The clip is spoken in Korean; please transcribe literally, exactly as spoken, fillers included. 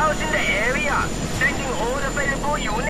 house in the area. Drinking all available units.